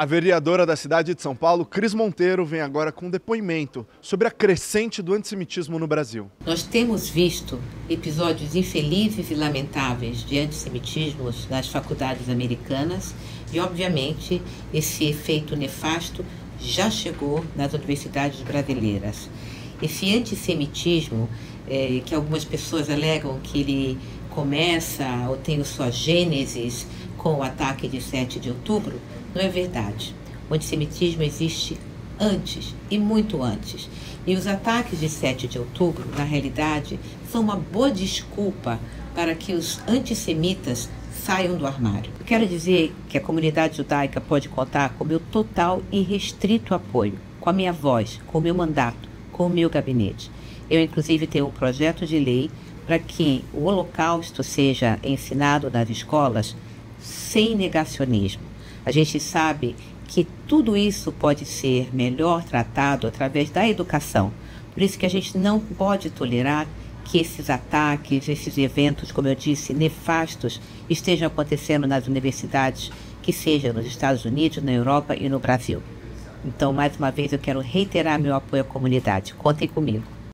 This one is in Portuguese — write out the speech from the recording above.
A vereadora da cidade de São Paulo, Cris Monteiro, vem agora com um depoimento sobre a crescente do antissemitismo no Brasil. Nós temos visto episódios infelizes e lamentáveis de antissemitismo nas faculdades americanas e, obviamente, esse efeito nefasto já chegou nas universidades brasileiras. Esse antissemitismo, que algumas pessoas alegam que ele começa ou tem sua gênesis com o ataque de 7 de outubro, não é verdade. O antissemitismo existe antes e muito antes. E os ataques de 7 de outubro, na realidade, são uma boa desculpa para que os antissemitas saiam do armário. Eu quero dizer que a comunidade judaica pode contar com o meu total e restrito apoio, com a minha voz, com o meu mandato, com o meu gabinete. Eu, inclusive, tenho um projeto de lei para que o Holocausto seja ensinado nas escolas sem negacionismo. A gente sabe que tudo isso pode ser melhor tratado através da educação. Por isso que a gente não pode tolerar que esses ataques, esses eventos, como eu disse, nefastos, estejam acontecendo nas universidades, que seja nos Estados Unidos, na Europa e no Brasil. Então, mais uma vez, eu quero reiterar meu apoio à comunidade. Contem comigo.